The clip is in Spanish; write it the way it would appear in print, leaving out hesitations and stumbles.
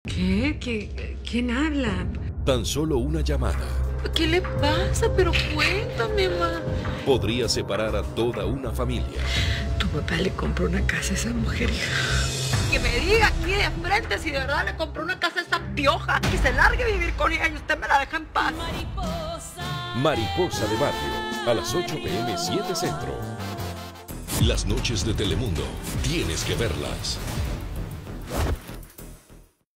¿Qué? ¿Quién habla? Tan solo una llamada ¿Qué le pasa? Pero cuéntame, ma. podría separar a toda una familia. Tu papá le compró una casa a esa mujer, hija. Que me diga aquí de frente si de verdad le compró una casa a esa pioja. Que se largue a vivir con ella y usted me la deja en paz. Mariposa de Barrio, a las 8 p.m. 7 Centro. Las noches de Telemundo, tienes que verlas.